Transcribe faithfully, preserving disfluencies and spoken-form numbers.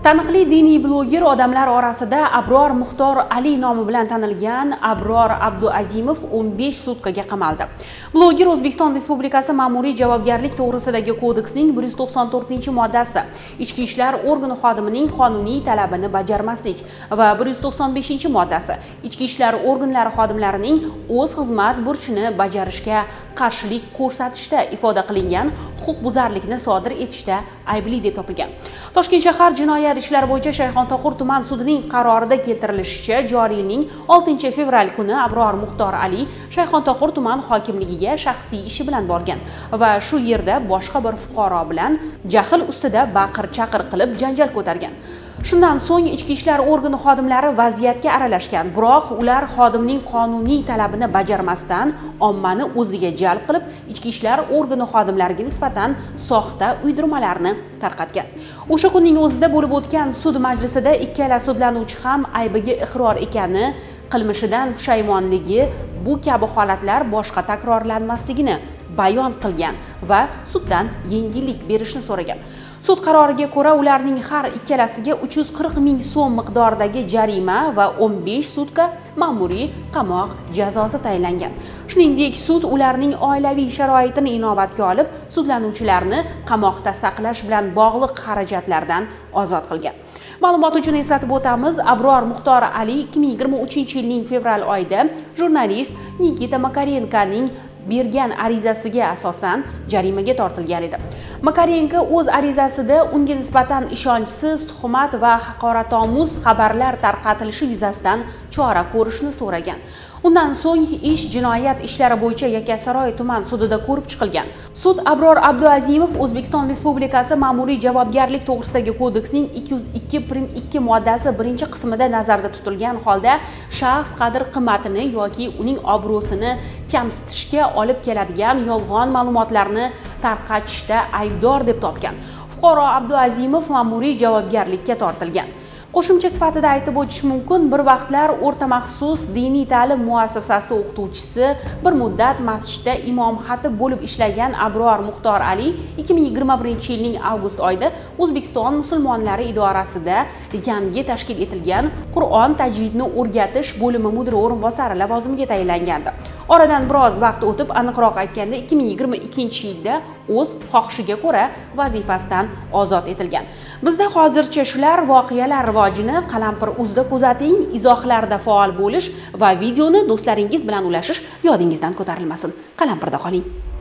Taniqli diniy bloger odamlar orasida Abror Muxtor Ali nomi bilan tanilgan Abror Abduazimov o'n besh sutkaga qamaldi. Bloger O'zbekiston Respublikasi Ma'muriy javobgarlik to'g'risidagi kodeksning bir yuz to'qson to'rtinchi moddasi ichki ishlar organi xodimining qonuniy talabini bajarmaslik va bir yuz to'qson beshinchi moddasi ichki ishlar organlari xodimlarining o'z xizmat burchini bajarishga qarshilik ko'rsatishda ifoda qilingan huquqbuzarlikni sodir etishda aybli deb topilgan. Toshkent shahar jinoyat ishlar bo'yicha Shayxontohur tuman sudining qarorida keltirilishicha, joriy yilning oltinchi fevral kuni Abror Muxtor Ali Shayxontohur tuman hokimligiga shaxsiy ishi bilan borgan va shu yerda boshqa bir fuqaro bilan jahl ustida baqir-chaqir qilib janjal ko'targan. Shundan so'ng ichki ishlar organi xodimlari vaziyatga aralashgan, biroq ular xodimning qonuniy talabini bajarmasdan ommani o'ziga jalb qilib, ichki ishlar organi xodimlariga nisbatan soxta uydirmalarni tarqatgan. O'sha kunning o'zida bo'lib o'tgan sud majlisida ikkala sudlanuvchi ham aybiga iqror ekani, qilmishidan pushaymonligi bu kabi holatlar boshqa takrorlanmasligini bayon qilgan va suddan yengillik berishni so'ragan. Sud qaroriga ko'ra ularning har ikkalasiga uch yuz qirq ming so'm miqdoridagi jarima va o'n besh sutka ma'muriy qamoq jazosi tayinlangan. Shuningdek, sud ularning oilaviy sharoitini inobatga olib, sudlanuvchilarni qamoqda saqlash bilan bog'liq xarajatlardan ozod qilgan. Ma'lumot uchun eslatib o'tamiz, Abror Muxtor Ali ikki ming yigirma uchinchi yilning fevral oyida jurnalist Nikita Makarenkoning bergan arizasiga asosan jarimaga tortilgan edi. Makarenko o'z arizasida unga nisbatan ishonchsiz, tuhmat va haqoratomuz xabarlar tarqatilishi yuzasidan chora ko'rishni so'ragan. Undan so'ng ish jinoyat ishlari bo'yicha Yakkasaroy tuman sudida ko'rib chiqilgan. Sud Abror Abduazimov O'zbekiston Respublikasi Ma'muriy javobgarlik to'g'risidagi kodeksning ikki yuz ikki prim ikki moddasi birinchi qismida nazarda tutilgan holda shaxs qadr-qimmatini yoki uning obro'sini kamsitishga olib keladigan yolg'on ma'lumotlarni tarqatishda aybdor deb topgan. Fuqaro Abduazimov ma'muriy javobgarlikka tortilgan. Qo'shimcha sifatida aytib o'tish mumkin, bir vaqtlar o'rta maxsus diniy ta'lim muassasasi o'qituvchisi, bir muddat masjidda imom xatib bo'lib ishlagan Abror Muxtor Ali ikki ming yigirma birinchi yilning avgust oyida O'zbekiston musulmonlari idorasida yangi tashkil etilgan Qur'on tajvidni o'rgatish bo'limi mudiri o'rinbosari lavozimiga tayinlangandi. Oradan biroz vaqt o'tib, aniqroq aytganda ikki ming yigirma ikkinchi yilda o'z xohishiga ko'ra vazifasidan ozod etilgan. Bizda hozircha shular. Voqealar rivojini Qalampir uzda kuzating, izohlarda faol bo'lish va videoni do'stlaringiz bilan ulashish yodingizdan ko'tarilmasin. Qalampirda qoling.